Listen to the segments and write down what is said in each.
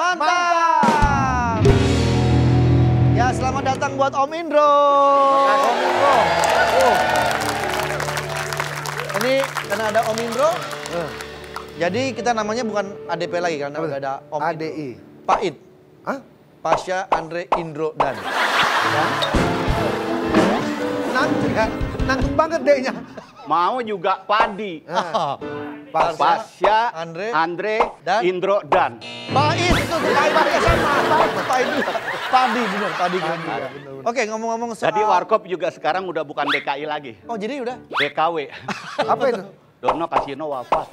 Mantap! Ya, selamat datang buat Om Indro. Om Indro. Ini karena ada Om Indro, jadi kita namanya bukan ADP lagi karena udah ada Om ADI. Pait. Hah? Pasya, Andre, Indro, dan. Nanggung banget D-nya. Mau juga Padi. Pasya, Pasya, Andre, dan Indro, dan. Pait itu Pait sama. Pait juga. Padi bener, Padi keren juga. Oke, ngomong-ngomong soal. Jadi Warkop juga sekarang udah bukan DKI lagi. Oh, jadi udah. DKW. Apa itu? Dono Kasino wafat.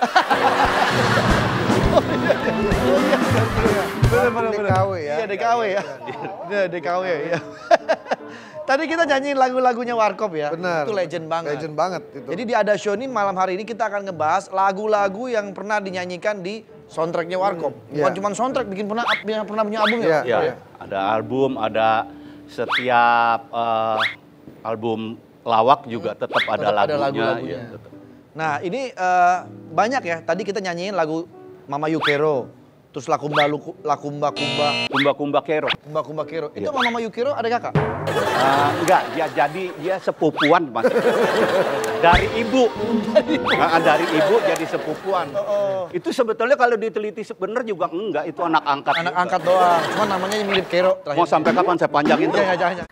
DKW ya. Iya, DKW ya. Iya, DKW ya. Tadi kita nyanyiin lagu-lagunya Warkop ya. Benar. Itu legend banget. Legend banget itu. Jadi di Ada Show ini malam hari ini kita akan ngebahas lagu-lagu yang pernah dinyanyikan di soundtracknya Warkop. Bukan Iya. cuma soundtrack, pernah punya album ya? Iya. Ya, ada album, ada setiap album lawak juga tetap ada Tetap ada lagunya. lagu-lagunya. Ya, tetap. Nah ini banyak ya. Tadi kita nyanyiin lagu Mama Yukero. Terus Lakumba Kumba. Kumba Kero. Kumba Kero. Itu Iya. Mama Yukero ada kakak? Enggak, dia sepupuan mas. Dari ibu. Dari ibu jadi sepupuan. Itu sebetulnya kalau diteliti bener juga enggak, itu anak angkat. Anak juga. angkat doang. Cuma namanya mirip Kero. Mau sampai kapan saya panjangin tuh? Jangan.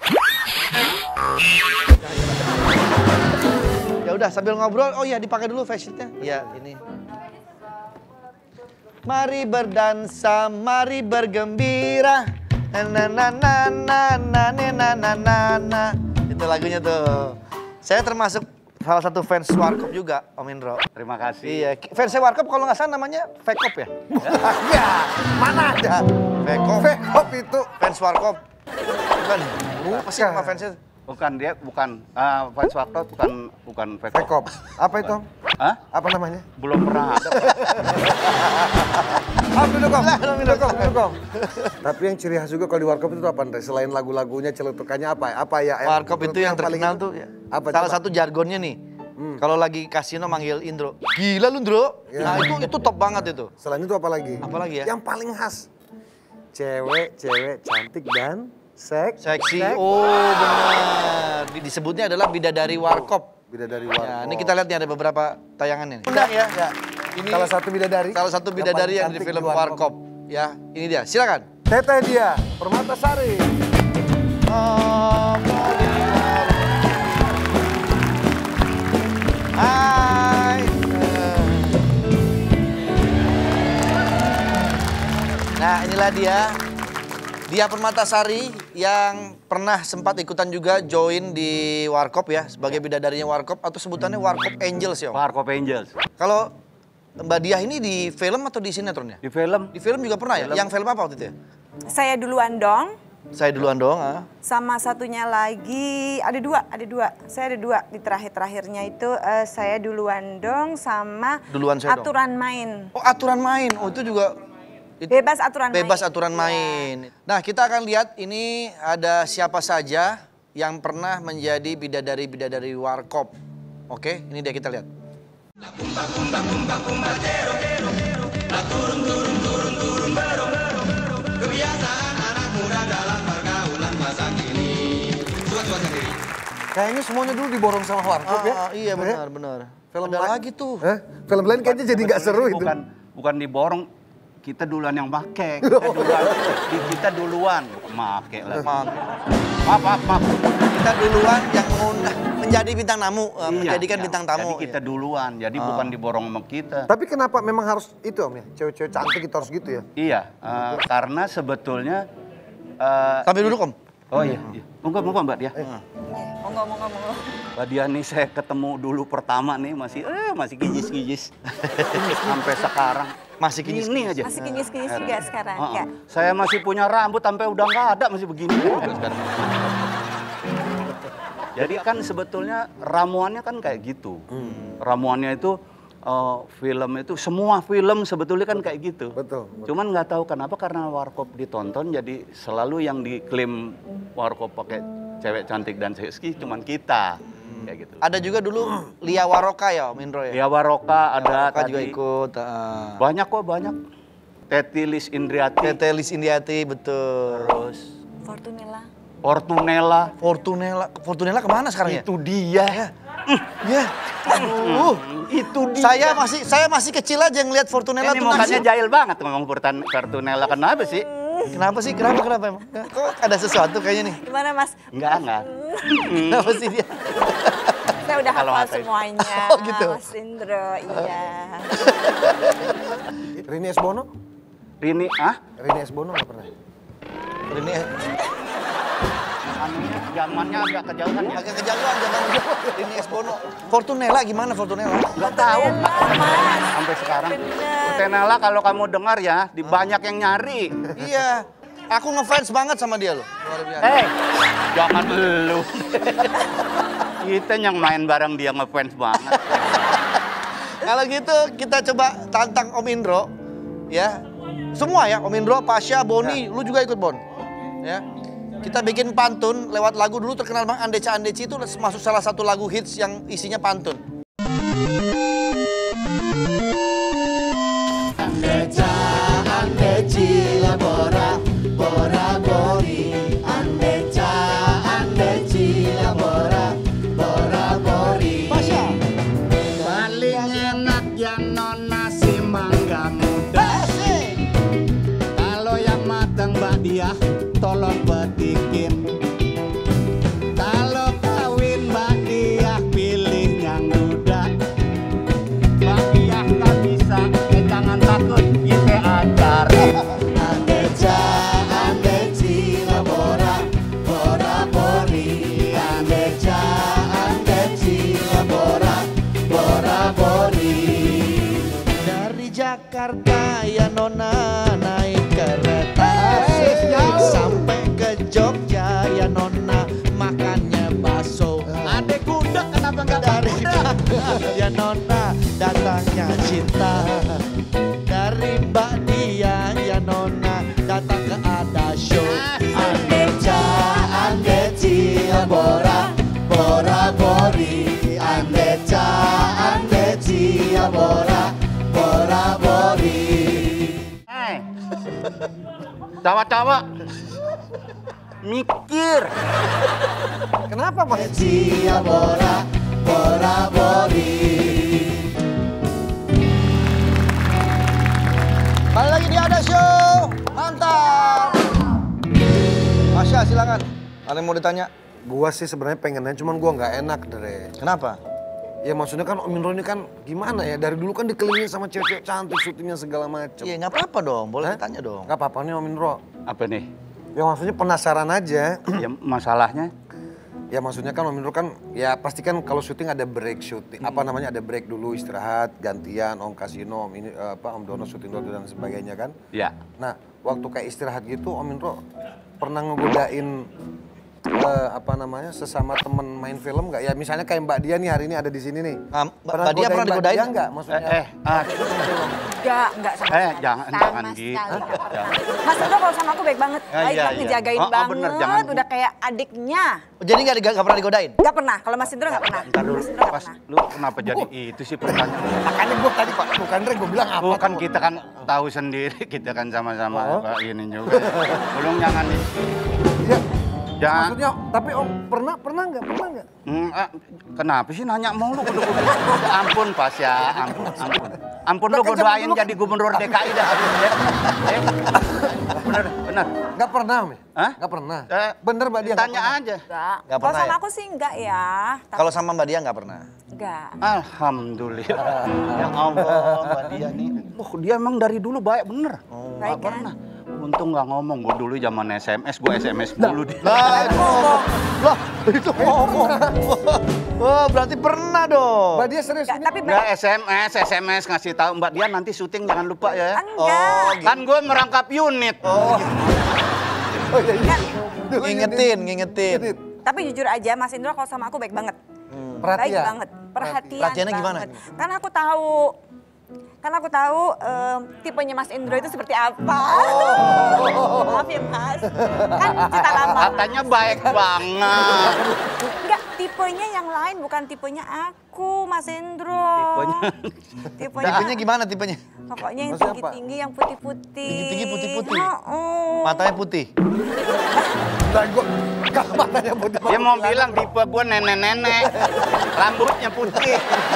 Ya udah sambil ngobrol, oh iya dipakai dulu face sheet-nya. Ya ini. Mari berdansa, mari bergembira. Na na na na na na na na na. Itu lagunya tuh. Saya termasuk salah satu fans Warkop juga, Om Indro. Terima kasih. Iya, fansnya Warkop kalau nggak salah namanya Fekop ya? Ya, mana ada? Fekop. Fekop itu. Fans Warkop. Bukan. Apa sih nama fansnya? Bukan dia, fans Warkop bukan Fekop. Apa itu? Hah? Apa namanya? Belum pernah ada. Duduk Om. Tapi yang ciri khas juga kalau di Warkop itu apa, Andre? Selain lagu-lagunya, celetukannya apa? Apa ya? Warkop itu yang paling terkenal itu? tuh ya. Apa, Salah coba? satu jargonnya nih. Kalau lagi kasino manggil Indro. Gila lu Indro. Ya. Nah itu top banget itu. Selain itu apa lagi? Apa lagi ya? Yang paling khas. Cewek cantik dan Seksi. Oh benar. Disebutnya adalah bidadari Warkop. Bidadari Warkop. Ya, ini kita lihat nih ada beberapa tayangannya nih. Undang ya. Ini Salah satu bidadari. salah satu bidadari yang di paling film cantik Warkop. Ya, ini dia. Silakan. Teteh dia, Permatasari. Hai. Nah, inilah dia. Dia Permatasari yang pernah sempat ikutan juga join di Warkop ya, sebagai bidadarinya Warkop atau sebutannya Warkop Angels ya. Om? Warkop Angels. Kalau Mbak Diah ini di film atau di sinetron ya? Di film. Di film juga pernah ya? Film. Yang film apa waktu itu ya? Saya duluan dong. Saya duluan dong. Sama satunya lagi, ada dua. Saya ada dua di terakhir-terakhirnya itu saya duluan dong sama Duluan saya dong. aturan main. Oh aturan main, oh itu juga. Bebas aturan main. Bebas aturan main. Nah kita akan lihat ini ada siapa saja yang pernah menjadi bidadari-bidadari Warkop. Oke, ini dia kita lihat. Kayaknya semuanya dulu diborong sama Warkop ya. Iya benar. Film Ada lain- lagi tuh. Film lain kayaknya jadi nggak seru itu. Bukan diborong, kita duluan yang make. Kita duluan make lah. Maaf. Kita duluan yang menjadi bintang tamu, Iya, menjadikan iya. bintang tamu. Jadi kita duluan, jadi bukan diborong sama kita. Tapi kenapa memang harus itu Om ya? Cewek-cewek cantik itu harus gitu ya? Iya, karena sebetulnya. Sambil duduk Om. Oh iya. Monggo Mbak Diah. Monggo. Mbak Diah nih saya ketemu dulu pertama nih masih gijis-gijis. Sampai sekarang. Masih kinyis. Ini aja. Masih kinyis-kinyis juga sekarang. Heeh. Ya. Saya masih punya rambut sampai udah nggak ada, masih begini sekarang. Jadi kan sebetulnya ramuannya kan kayak gitu. Ramuannya itu film itu semua film sebetulnya kan kayak gitu. Betul. Cuman nggak tahu kenapa karena Warkop ditonton jadi selalu yang diklaim Warkop pakai cewek cantik dan seksi cuman kita. Kayak gitu. Ada juga dulu Lia Waroka ya Om Indro ya? Lia Waroka ada Waroka tadi. juga ikut. Banyak kok, banyak. Tetilis Indriati. Tetelis Indiati, betul. Terus Fortunella. Ortunella. Fortunella kemana sekarang ya? Itu dia. Ya, aduh. Itu dia. Saya masih kecil aja ngeliat Fortunella Ini tuh mukanya nangis. jahil banget ngomong Fortunella. Kenapa sih? Kenapa sih? Kenapa emang? Kok ada sesuatu kayaknya nih? Gimana Mas? Enggak. Kenapa sih dia? Saya udah Kalau hafal ngatain. semuanya. Oh, gitu. Mas Indro, iya. Rini S. Bono? Rini, Rini S. Bono nggak pernah? Ini anunya zamannya agak kejauhan ya. agak kejauhan zaman ini S. Bono. Fortunella gimana Fortunella? Gak tahu. Mas. Sampai sekarang. Bener. Fortunella kalau kamu dengar ya, di banyak yang nyari. Iya. Aku ngefans banget sama dia loh. Luar biasa. Jangan lu. Kita yang main bareng dia ngefans banget. Kalau gitu kita coba tantang Om Indro. Ya. Semua ya, Om Indro, Pasha, Boni, lu juga ikut Bon. Ya. Kita bikin pantun lewat lagu dulu terkenal banget Andeca Andeci itu masuk salah satu lagu hits yang isinya pantun. Andeca Andeci la bora bora bori Andeca Andeci la bora bora bori. Pasha. Paling enak ya non nasi mangga muda. Kalau yang matang Mbak Diah, tolong petikin. Kalau kawin Mbak Diah, pilih yang muda. Mbak Diah tak bisa, jangan takut, kita ajar. Andeca Andeci la bora bora bori Andeca Andeci la bora bora bori. Dari Jakarta ya nona naik kereta sampai ke Jogja ya nona makannya bakso. Adek kuda kenapa nggak Dari kuda? ya nona datangnya cinta. Dari Mbak Dia ya nona datang ke ada show. Andeca Andeci ya bora bora bori Andeca Andeci ya bora bora bori. Cowok-cowok mikir. Kenapa Mas? Andeci ya bora bora bori. Kali lagi di Ada Show. Mantap. Masya, silakan. Ada yang mau ditanya? Gua sih sebenarnya pengennya, cuman gua nggak enak, Dre. Kenapa? Ya maksudnya kan Om Indro ini kan gimana ya, dari dulu kan dikelilingi sama cewek-cewek cantik, syutingnya segala macem. Iya, nggak apa-apa dong. Boleh Hah? ditanya dong. Nggak apa-apa nih Om Indro. Apa nih? Ya maksudnya penasaran aja. Ya masalahnya? Ya maksudnya kan Om Indro kan, ya pasti kan kalau syuting ada break syuting. Apa namanya, ada break dulu, istirahat, gantian, Om Kasino, Om ini, Om Dono syuting dulu dan sebagainya kan. Ya. Nah, waktu kayak istirahat gitu Om Indro pernah ngegodain sesama temen main film nggak? Ya misalnya kayak Mbak Dia nih hari ini ada di sini nih. Mbak Dia pernah digodain? Dia nggak maksudnya? Enggak sama jangan sekali. gitu. Nggak pernah. Mas Indro kalau sama aku baik banget. Ah, Baik iya, banget, iya. ngejagain Oh, banget. bener, jangan. Udah kayak adiknya. Jadi nggak pernah digodain? Nggak pernah. Kalau Mas Indro nggak pernah. Ntar dulu, Mas Indro nggak pas pernah. lu kenapa jadi itu sih pertanyaan? Makanya gue tadi Pak, bukan Dre, gue bilang apa? Lu kan kita kan tahu sendiri, kita kan sama-sama ini juga. Belum jangan nih. Iya. Jangan. Maksudnya, tapi Om pernah nggak? Kenapa sih nanya mulu? Ampun Pas ya, ampun. Ampun lu Kan gue zaman doain dulu kan- jadi gubernur DKI dah. Bener. Nggak pernah Om? Hah? Nggak pernah? Eh, Bener Mbak Dia? Tanya aja. Enggak. Nggak Kalau pernah sama ya? aku sih enggak ya. Tapi Kalau sama Mbak Dia nggak pernah? enggak. Alhamdulillah. Ya Allah, Mbak Dia nih. Dia emang dari dulu baik bener. Baik Nggak kan? pernah. Untung nggak ngomong. Gue dulu zaman SMS, gue SMS dulu dia. Lah, itu ngomong. Wah, berarti pernah dong. Mbak Dia serius? Enggak, tapi Nggak SMS ngasih tahu Mbak Dia nanti syuting jangan lupa ya. enggak. Kan gue merangkap unit. Oh iya. Ngingetin. Tapi jujur aja Mas Indro kalau sama aku baik banget. Perhatian. Baik banget. Perhatian Perhatiannya gimana? banget. Karena aku tahu tipenya Mas Indro itu seperti apa. Maaf ya Mas. Kan cerita lama. Katanya baik banget. Enggak, tipenya yang lain, bukan tipenya aku, Mas Indro. Tipenya gimana tipenya? Pokoknya yang Maksudnya apa? tinggi-tinggi, yang putih-putih. Tinggi-tinggi putih-putih? Oh. Matanya putih. Nah, gue kalau matanya putih. Dia mau bilang tipe gue nenek-nenek, rambutnya putih.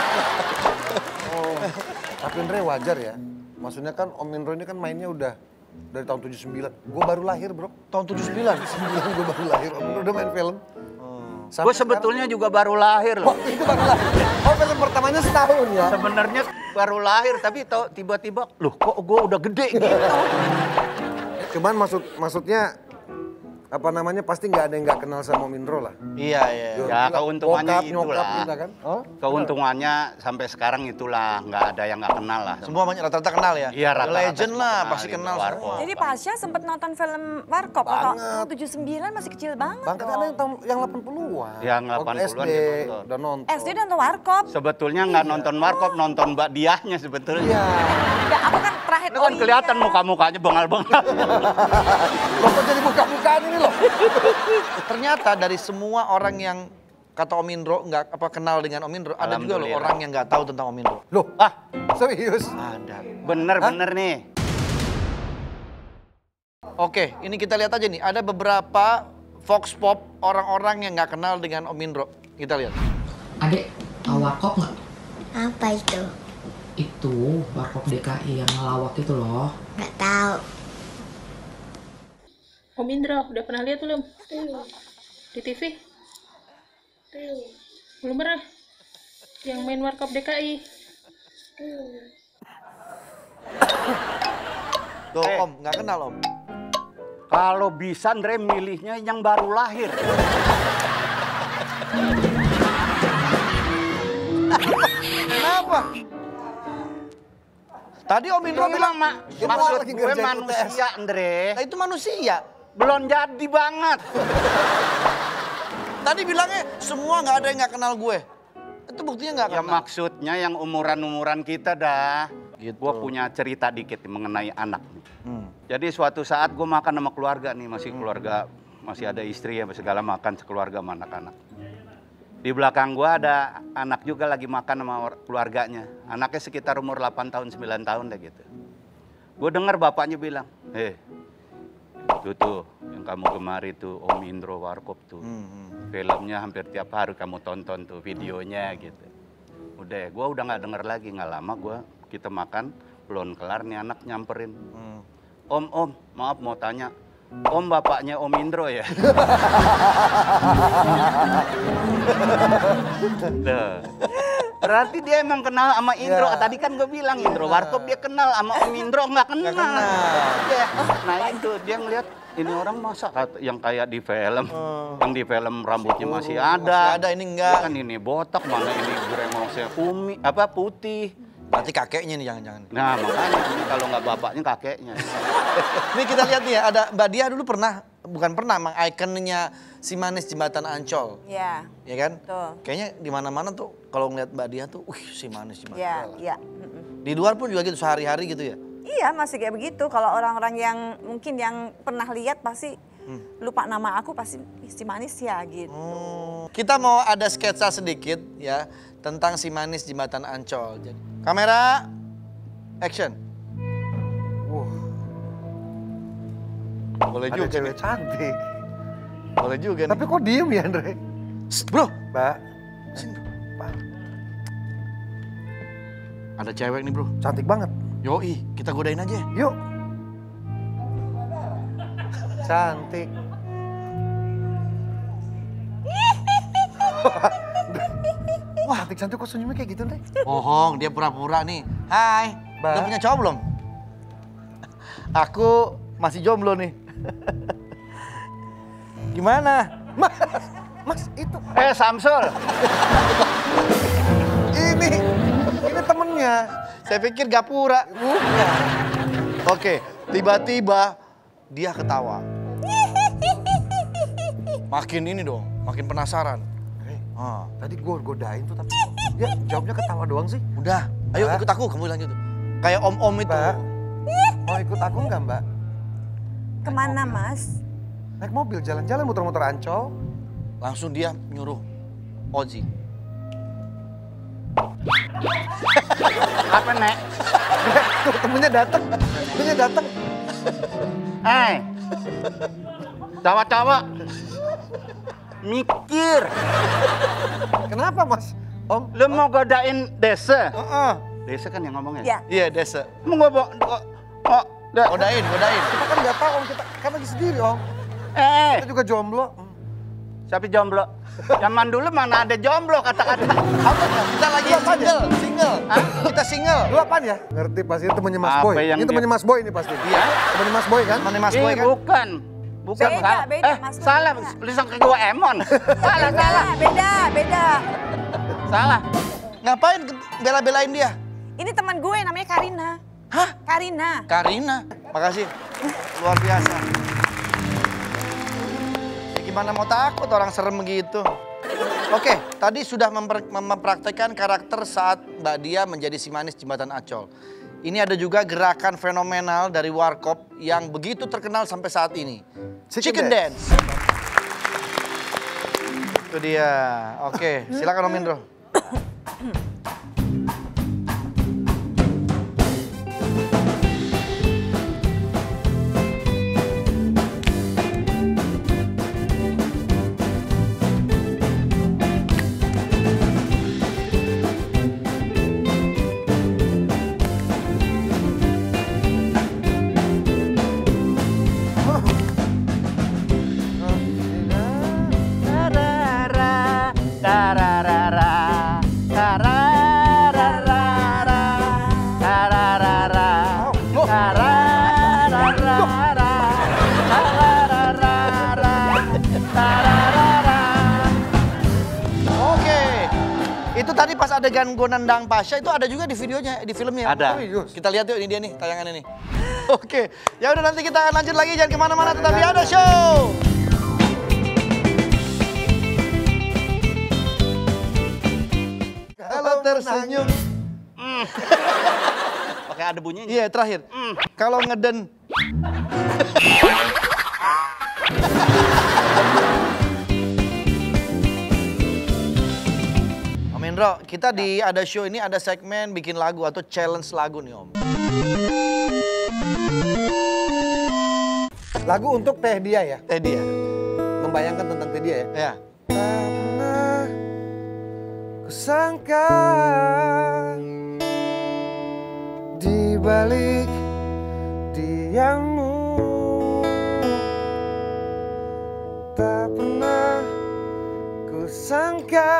Tapi Indra wajar ya. Maksudnya kan Om Indro ini kan mainnya udah dari tahun 79. Gue baru lahir, Bro. Tahun 79? 9 gue baru lahir. Om Indro udah main film. Gue sebetulnya juga baru lahir loh. Oh, itu baru lahir. Oh, film pertamanya setahun ya? Sebenarnya baru lahir, tapi tiba-tiba, loh kok gue udah gede gitu. Cuman maksudnya apa namanya pasti nggak ada yang nggak kenal sama Om Indro lah. Iya. Ya keuntungannya Bokap, nyokap itulah. kita kan. Oh? Keuntungannya sampai sekarang itulah, nggak ada yang nggak kenal lah. Semua rata-rata kenal ya? Iya, rata-rata Legend semua lah, kenal pasti gitu, kenal Warkop. semua. Jadi Pasha sempat nonton film Warkop Banget. tahun 79 masih kecil banget. Bangkat ada yang 80-an. Yang Waktu 80-an SD, dia nonton. udah nonton. SD nonton Warkop. Sebetulnya nggak nonton Warkop, nonton Mbak Diahnya sebetulnya. Iya. Enggak, aku kan terakhir. Itu kan kelihatan muka-mukanya bengal-bengal. Loh, kok jadi buka-bukaan ini loh? Ternyata dari semua orang yang kata Om Indro nggak kenal dengan Om Indro, ada juga loh Alhamdulillah. orang yang nggak tahu tentang Om Indro. Loh, Ah, serius? Ada. bener nih. Oke, ini kita lihat aja nih. Ada beberapa Vox Pop orang-orang yang nggak kenal dengan Om Indro. Kita lihat. Adek, tahu Warkop nggak? Apa itu? Itu Warkop DKI yang ngelawak itu loh. Nggak tahu. Om Indro, udah pernah lihat belum? Di TV? Belum pernah? Yang main Warkop DKI? Tuh Om, nggak kenal Om. Kalau bisa Andre milihnya yang baru lahir. Kenapa? Tadi Om Indro bilang, Dia maksud lagi gue ngerjain manusia Andre. nah itu manusia. Belum jadi banget. Tadi bilangnya semua nggak ada yang nggak kenal gue. Itu buktinya nggak Ya kenal. maksudnya yang umuran-umuran kita dah. Gitu. Gue punya cerita dikit mengenai anak. Jadi suatu saat gue makan sama keluarga nih, masih keluarga, masih ada istri ya, segala makan sekeluarga sama anak-anak. Di belakang gue ada anak juga lagi makan sama keluarganya. Anaknya sekitar umur 8 tahun, 9 tahun deh gitu. Gue dengar bapaknya bilang, itu tuh yang kamu gemari tuh Om Indro Warkop tuh. Filmnya hampir tiap hari kamu tonton tuh videonya gitu. Udah, gue udah nggak denger lagi, nggak lama kita makan, belum kelar nih anak nyamperin. Om, maaf mau tanya, Om bapaknya Om Indro ya? Tuh. Berarti dia emang kenal sama Indro. Tadi kan gue bilang Indro Warkop dia kenal, sama Om Indro nggak kenal. Iya. Nah itu dia ngeliat ini orang masa yang kayak di film, yang di film rambutnya masih ada. Masih ada, ini enggak. Kan ini botak, mana ini gremosnya putih. Berarti kakeknya nih jangan-jangan. Nah makanya ini kalau nggak bapaknya kakeknya. Ini kita lihat nih ya, ada Mbak Dia dulu bukan pernah, emang ikonnya si manis jembatan Ancol. Iya. Ya kan? Betul. Kayaknya di mana-mana tuh kalau ngeliat Mbak Dia tuh, si manis jembatan Iya, Ancol. iya. Di luar pun juga gitu, sehari-hari gitu ya? Iya, masih kayak begitu. Kalau orang-orang yang mungkin yang pernah lihat pasti lupa nama aku, pasti si manis ya gitu. Kita mau ada sketsa sedikit ya tentang si manis jembatan Ancol. Jadi, kamera, action. Boleh Ada juga cewek nih. cantik. Boleh juga nih. Tapi kok diem ya Andre? Bro, Mbak, Pak. Ada cewek nih bro. cantik banget. Yoi, kita godain aja. Yuk. Cantik. Wah, cantik-cantik kok senyumnya kayak gitu, Andre? Bohong, dia pura-pura nih. Hai, Mbak. udah punya cowok belum? Aku masih jomblo nih. Gimana? Mas, itu. Samsul. Ini temennya. Saya pikir gapura. Oke, tiba-tiba dia ketawa. Makin ini dong, makin penasaran. Ah, Tadi gue godain tuh tapi dia jawabnya ketawa doang sih. udah, ayo Mbak. ikut aku, kamu bilang gitu. Kayak om-om itu. Mbak, mau ikut aku nggak Mbak? Kemana Mas? Naik mobil jalan-jalan muter-muter Ancol. Langsung dia nyuruh, Ozi. Apa, Nek? Tuh, temennya datang. Cowok-cowok. Mikir. Kenapa, Mas? Om? Lu mau godain Desa? Heeh. Desa kan yang ngomongnya? Ya. Iya, Desa. Mau ngomong... Godain. Kita kan nggak tahu, Om. Kita kan lagi sendiri, Om. Kita juga jomblo. Siapa jomblo? Zaman dulu mana ada jomblo kata-kata. Apa? Kita lagi single. Kita single. Lu apaan ya? Ngerti pasti itu temennya Mas Apa Boy. yang Ini dia- temennya Mas Boy ini pasti. Iya. Temennya Mas Boy kan? Temannya Mas Boy kan? Bukan. Bukan. Beda, salah. beda, Mas Boy, Salah. beda. Lu sangka gua Emon. Salah. Beda. Salah. Ngapain bela-belain dia? Ini teman gue namanya Karina. Hah? Karina. Makasih. Luar biasa. Ya, gimana mau takut orang serem begitu. Oke, tadi sudah mempraktekkan karakter saat Mbak Dia menjadi si manis jembatan Ancol. Ini ada juga gerakan fenomenal dari Warkop yang begitu terkenal sampai saat ini. Chicken Dance. Itu dia. Oke, silakan Om Indro. Itu tadi pas adegan gue nendang Pasha itu ada juga di videonya, di filmnya. Ada. Kita lihat yuk, ini dia nih tayangan ini. Oke, ya udah nanti kita akan lanjut lagi, jangan kemana-mana, tetap di Ada Show. Kalau tersenyum. Pakai ada bunyinya. Iya, terakhir. Kalau ngeden. Om Indro, kita di Ada Show ini ada segmen bikin lagu atau challenge lagu nih Om. Lagu untuk Teh Dia ya? Teh Dia. Membayangkan tentang Teh Dia ya? Ya. Tak pernah kusangka di balik diammu, tak pernah kusangka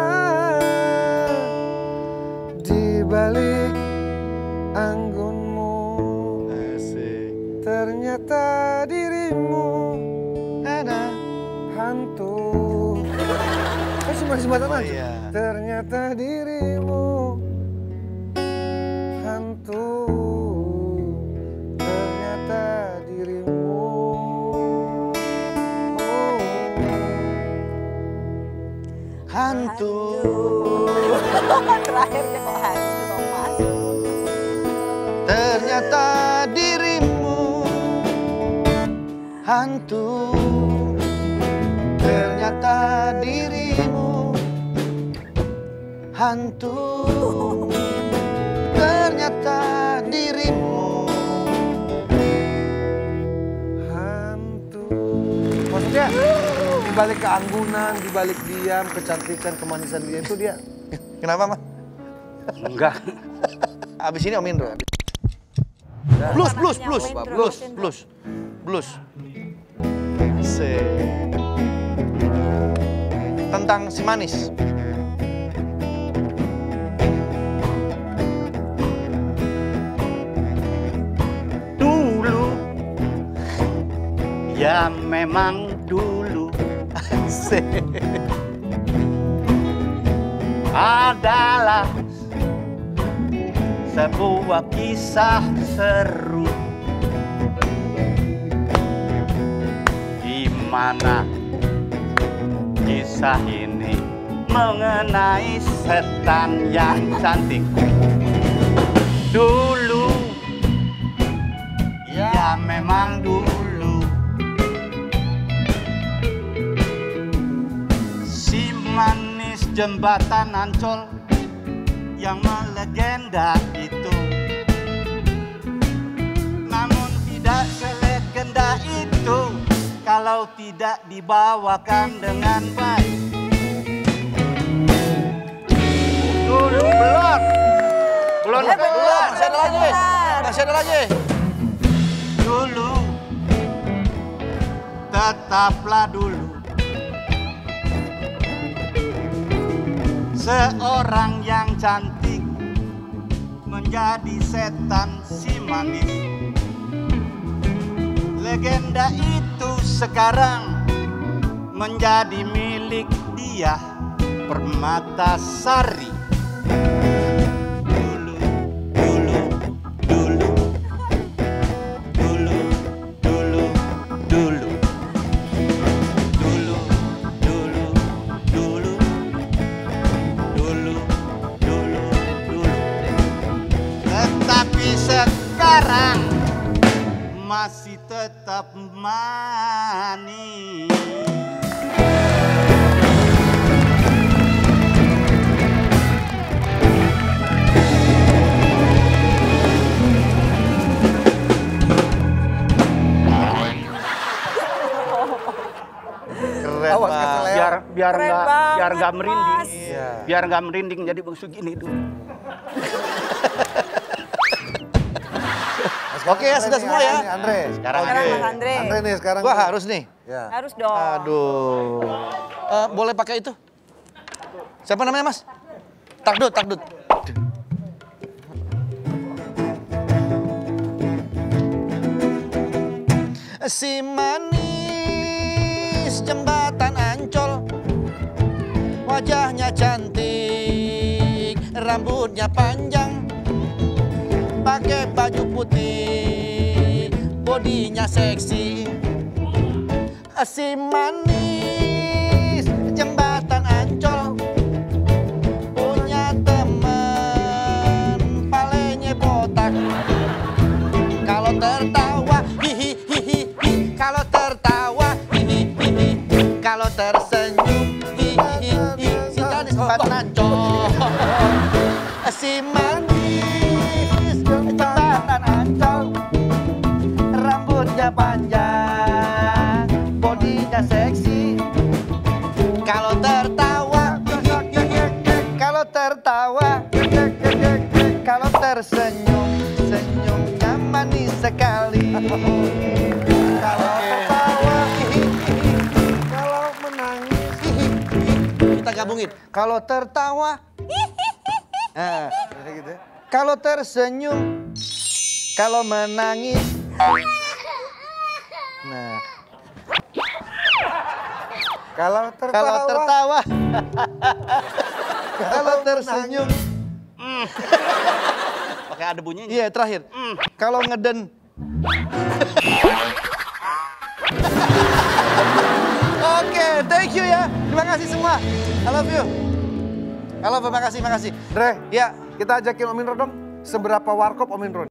di balik anggunmu, Asik. ternyata dirimu Ada. hantu. Masih jembatan aja. Iya. Ternyata dirimu hantu. Ternyata dirimu. Hantu. Terakhirnya kok hantu dong, Mas. Ternyata dirimu hantu. Ternyata dirimu hantu. Ternyata dirimu Hantu. Maksudnya di balik keanggunan, di balik diam, kecantikan, kemanisan dia itu dia. Kenapa, Mas? Enggak. Abis ini Om Indro. Blues. Asik. Tentang si manis. Dulu. Ya memang dulu. Asik. Adalah sebuah kisah seru di mana kisah ini mengenai setan yang cantik. Dulu, ya memang dulu, si manis jembatan Ancol yang melegenda itu. Namun tidak selegenda itu kalau tidak dibawakan dengan baik. Belum. Masih ada lagi. Masih ada lagi. Dulu, tetaplah dulu. Seorang yang cantik menjadi setan si manis. Legenda itu sekarang menjadi milik dia, Permatasari. Sekarang masih tetap manis. Keren, Awas, Pak. kasih Leo. Biar Keren nggak banget, merinding. Mas. Iya. Biar nggak merinding jadi begini dulu. Oke ya, sudah semua ya. Andre. Sekarang Sekarang Andre. Mas Andre. Andre nih sekarang. Gua harus nih. Ya. Harus dong. Aduh. Boleh pakai itu? Siapa namanya, Mas? Takdut, Takdut. Si manis jembatan Ancol, wajahnya cantik, rambutnya panjang, pakai baju putih, bodinya seksi. Si manis jembatan Ancol punya teman palenya botak. Kalau tertawa hihi hihi hi, kalau tertawa hihi hihi, kalau tersenyum hihi hihi, si manis jembatan Ancol. Si manis jembatan Ancol, rambutnya panjang, bodinya seksi. Kalau tertawa, kalau tertawa, kalau tersenyum, senyumnya manis sekali. Kalau tertawa, kalau menangis, kita gabungin. Kalau tertawa, Gitu ya. kalau tersenyum, kalau menangis. Nah, Kalau kalau tertawa, kalau tersenyum. Pakai ada bunyinya. Iya, terakhir. Kalau ngeden. Oke, thank you ya. Terima kasih semua. I love you. Halo, makasih. Andre, Ya, kita ajakin Om Indro dong. Seberapa warkop Om Indro?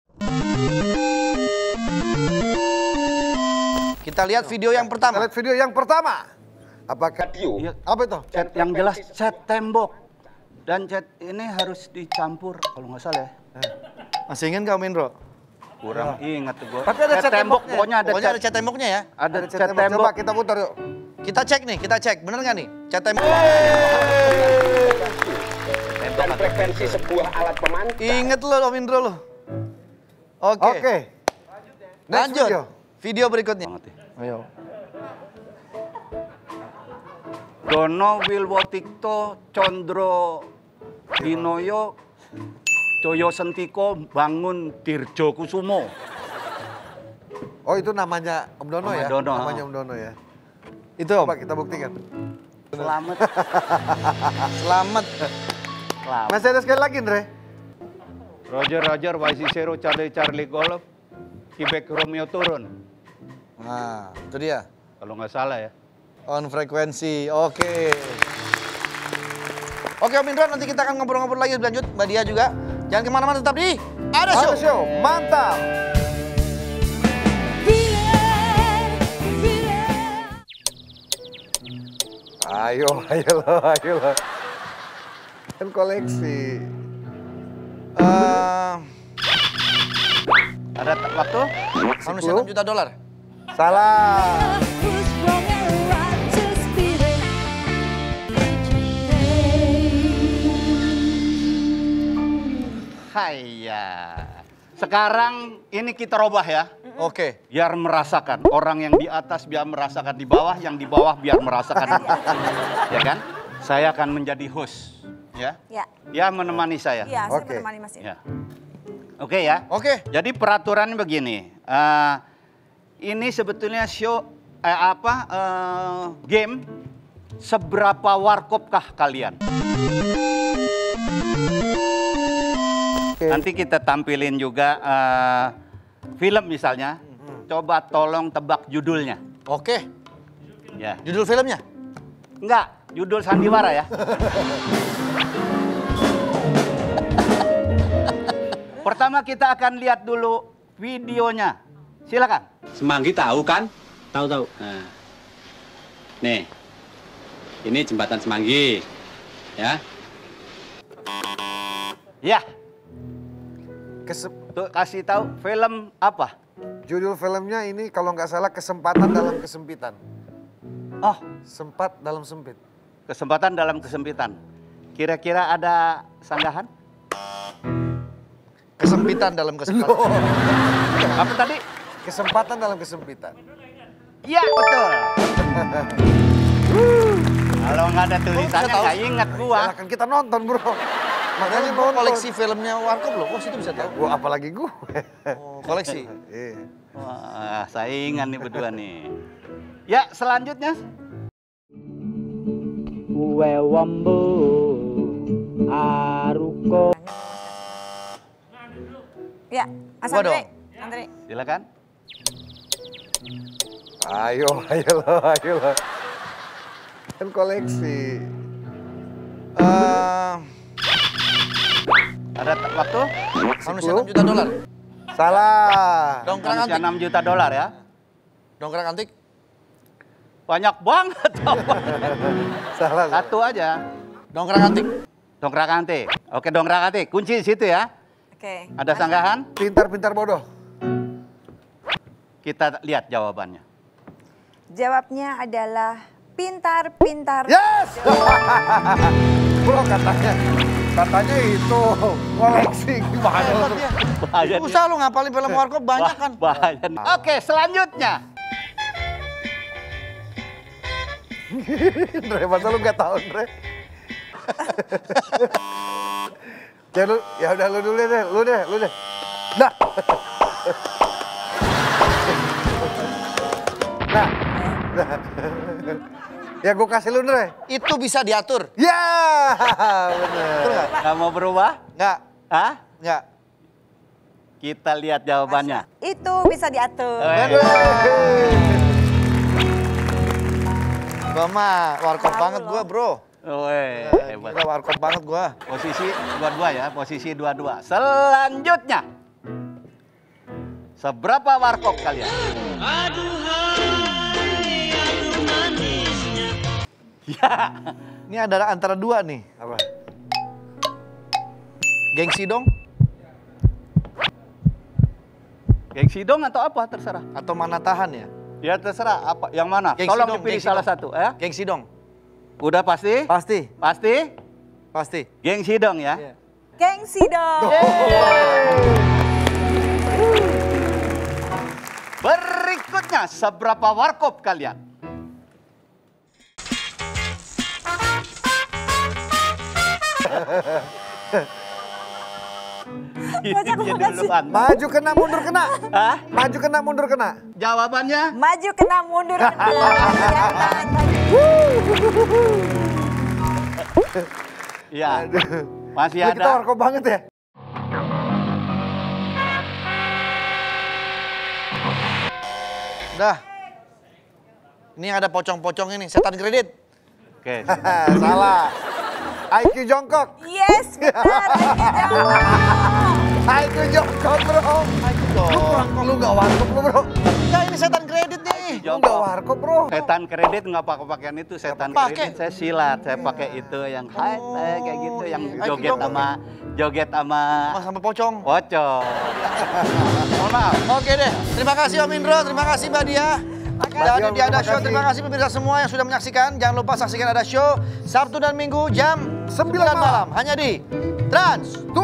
kita lihat video yang Kita pertama. lihat video yang pertama. Apakah Iya. Apa itu? Cat yang jelas cat tembok. Dan cat ini harus dicampur kalau nggak salah ya. Masih ingin kau, Mindro? Kurang ingat tuh gua. Tapi ada cat tembok, temboknya. pokoknya ada Pokoknya cat. ada cat temboknya ya. Ada Ada cat tembok. Coba kita putar yuk. Kita cek nih, Bener nggak nih? Cat tembok. Dan frekuensi sebuah alat pemantau. Ingat lo, Om Indro lo. Oke. Oke. Next Lanjut. video. Video berikutnya. Banget ya. Ayo. Dono Wilwotikto Condro Dinoyo Joyo Sentiko Bangun Dirjo Kusumo. Oh itu namanya Om Dono Nama ya? Dono. Namanya Om Dono ya. Itu, Om. Coba kita buktikan. Selamat. Selamat. Selamat. Masih ada sekali lagi, Andre. Roger Waisisero Charlie Golf Quebec Romeo turun. Nah, itu dia. Kalau nggak salah ya. On frekuensi, oke. Oke, Om Indro, nanti kita akan ngobrol-ngobrol lagi lanjut. Mbak Dia juga. Jangan kemana-mana, tetap di Ada Show. Ada show, mantap. Ayo lo. Kan koleksi. Ada waktu? Manusia 6 juta dolar. Salah. Haiya. Sekarang ini kita robah ya. Oke. Biar merasakan. Orang yang di atas biar merasakan di bawah, yang di bawah biar merasakan. Ya kan? Saya akan menjadi host. Ya. Ya. Dia menemani saya. Iya, saya Oke. menemani Mas Inu. Ya. Oke ya. Oke. Jadi peraturannya begini. Ini sebetulnya game seberapa warkopkah kalian? Nanti kita tampilin juga film misalnya. Coba tolong tebak judulnya. Oke. Ya. Judul filmnya? Enggak, judul sandiwara ya. Pertama kita akan lihat dulu videonya. Silakan. Semanggi tahu kan? Tahu. Nah. Nih. Ini jembatan Semanggi. Ya. Ya, Kesep- tuh kasih tahu film apa? Judul filmnya ini kalau nggak salah Kesempatan dalam Kesempitan. Oh, Sempat dalam sempit. kesempatan dalam kesempitan. Kira-kira ada sanggahan? Kesempitan dalam kesempatan. Apa tadi? Kesempatan dalam kesempitan. Iya, betul. Kalau nggak ada tulisannya tahu? nggak ingat gua. Ya, kan kita nonton bro. Makanya Gua nonton. koleksi filmnya Warkop loh. Kok situ bisa tahu? Gua apalagi gue. Oh, koleksi. Iya. Wah, saingan nih berdua nih. Ya, selanjutnya. Ya, Mas Gua Andre. dong. Andre. Silakan. Ayo lo. Kan koleksi. Ada waktu? Manusia 6 juta dolar. Salah. Dongkrak Manusia antik. 6 juta dolar ya. Dongkrak antik. Banyak banget. Salah. Satu aja. Dongkrak antik. Dongkrak antik. Oke, dongkrak antik. Kunci di situ ya. Oke. Ada sanggahan? Pintar-pintar bodoh. Kita lihat jawabannya. Jawabnya adalah pintar-pintar. Yes! Bro katanya itu koleksi gimana Hebat lu? ya. Bahaya nih. Usah lu ngapalin film Warkop banyak kan. Bahaya nih. Oke, selanjutnya. Andre, masa lu gak tahu, Andre? Ya udah lu dulu deh, lu deh. Nah. Nah. Ya gue kasih lu, Andre. Itu bisa diatur. Ya, bener. Betul nggak? Nggak mau berubah? Nggak. Hah? Nggak. Kita lihat jawabannya. Itu bisa diatur. Gua mah Warkop banget gua, bro. Weh, hebat. Gila, Warkop banget gua. Posisi 22 ya, posisi 22. Selanjutnya. Seberapa warkop kalian? Ya. Ini ada antara dua nih. Apa? Gengsi dong Gengsi dong atau apa terserah. atau mana tahan ya? Ya terserah apa yang mana. Gengsi Tolong dong, dipilih gengsi salah dong. satu ya. Gengsi dong. Udah pasti? Pasti. Pasti? Pasti. Gengsi dong ya. Iya. Gengsi dong. Berikutnya seberapa warkop kalian? Banyak Ini banget sih. duluan. Maju kena, mundur kena. Hah? Maju kena, mundur kena. Jawabannya? Maju kena mundur kena. Jangan. Iya. Masih Ini kita ada. warkop banget ya. Udah. Ini ada pocong-pocong ini, setan kredit. Oke. Salah. IQ jongkok. Yes, benar. Jangan. Itu Joko bro. Lu nggak warkop lu bro. Enggak, ini setan kredit nih. Lu nggak warkop bro. Setan kredit nggak pakai pakaian itu, setan Pakai. kredit saya silat, saya pakai itu yang kayak gitu, yang joget sama Mas sampai pocong. pocong. Mohon maaf. Oke deh, terima kasih Om Indro, terima kasih Mbak Dia. Dan di Ada Show, terima kasih pemirsa semua yang sudah menyaksikan. Jangan lupa saksikan Ada Show Sabtu dan Minggu jam 9 malam. Hanya di Trans 7.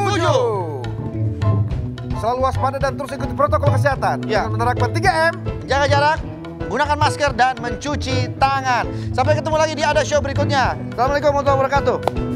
Selalu waspada dan terus ikuti protokol kesehatan. Ya. Dengan menerapkan 3M. Jaga jarak, gunakan masker dan mencuci tangan. Sampai ketemu lagi di Ada Show berikutnya. Assalamualaikum warahmatullahi wabarakatuh.